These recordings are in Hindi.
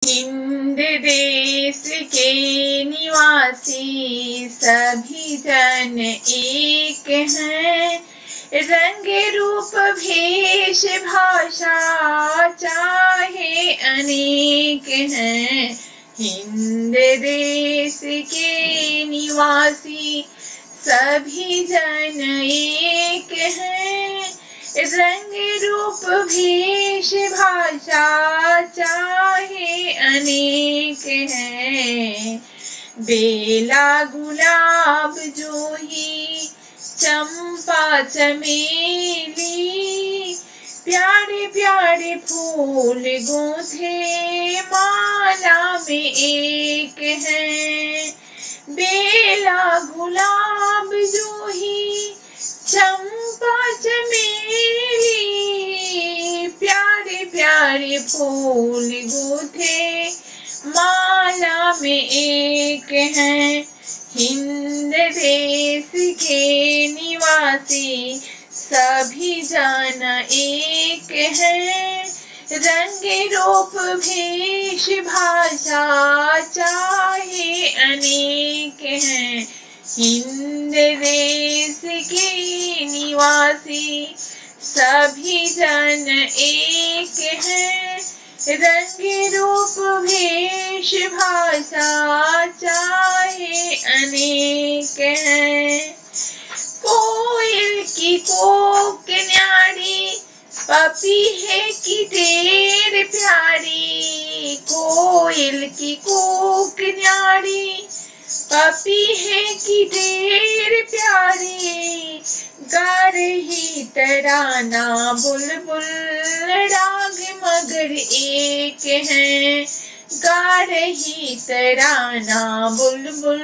हिंद देश के निवासी सभी जन एक हैं। रंग रूप भेष भाषा चाहे अनेक हैं। हिंद देश के निवासी सभी जन एक हैं। रंग रूप भेष भाषा चाहे अनेक हैं। बेला गुलाब जूही चंपा चमेली प्यारे प्यारे फूल गूंथे माला में एक हैं। बेला गुलाब जूही चंपा चमेली प्यारे प्यारे फूल गूंथे माला में एक हैं। हिंद देश के निवासी सभी जन एक हैं। रंग रूप भेष भाषा चाहे अनेक हैं। हिंद देश के निवासी सभी जन एक हैं। रंग रूप भेष भाषा चाहे अनेक हैं। कोयल की कोक न्यारी पपीहे की ढेर प्यारी। कोयल की कोक न्यारी पपीहे की ढेर प्यारी। गा रही तराना बुलबुल राग मगर एक हैं। गा रही तराना बुलबुल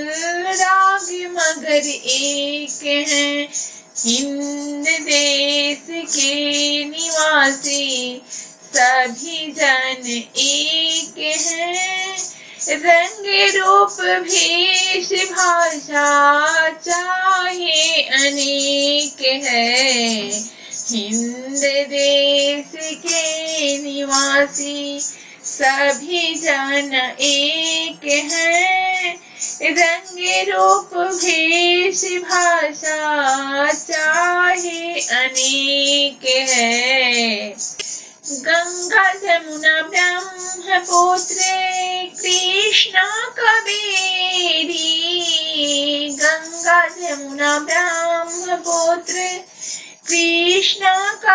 राग मगर एक हैं। हिंद देश के निवासी सभी जन एक हैं। रंग रूप भेष भाषा चाहे अनेक है। हिंद देश के निवासी सभी जन एक हैं। रंग रूप भेष भाषा चाहे अनेक है। गंगा जमुना ब्रह्मपुत्र कृष्णा कावेरी। गंगा जमुना ब्रह्मपुत्र कृष्णा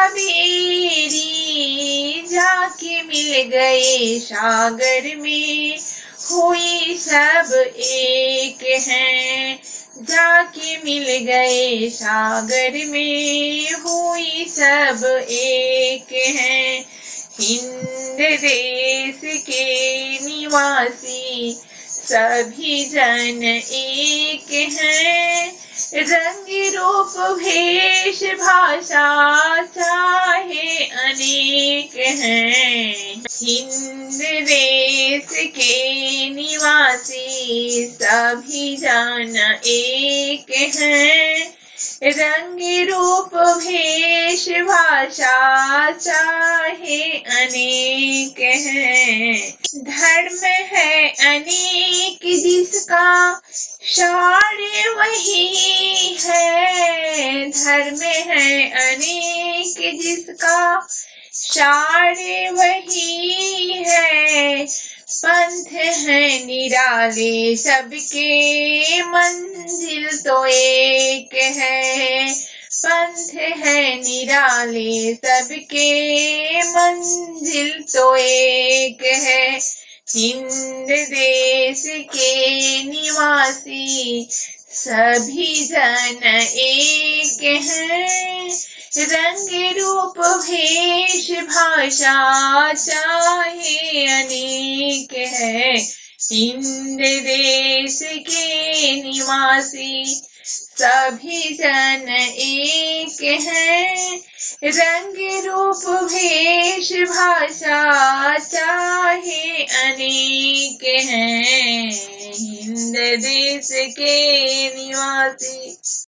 कावेरी। जाके मिल गए सागर में हुई सब एक हैं। जाके मिल गए सागर में हुई सब एक हैं। हिंद देश के निवासी सभी जन एक हैं। रंग रूप भेष भाषा चाहे अनेक हैं। हिंद देश के निवासी सभी जन एक हैं। रंग रूप भेष भाषा चाहे अनेक हैं। धर्म है अनेक जिसका सार वही है। धर्म है अनेक जिसका सार वही है। पंथ है निराले सबके मंजिल तो एक है। पंथ है निराले सबके मंजिल तो एक है। हिंद देश के निवासी सभी जन एक हैं। रंग रूप भेष भाषा चाहे अनेक है। हिंद देश के निवासी सभी जन एक हैं। रंग रूप भेष भाषा चाहे अनेक हैं। हिंद देश के निवासी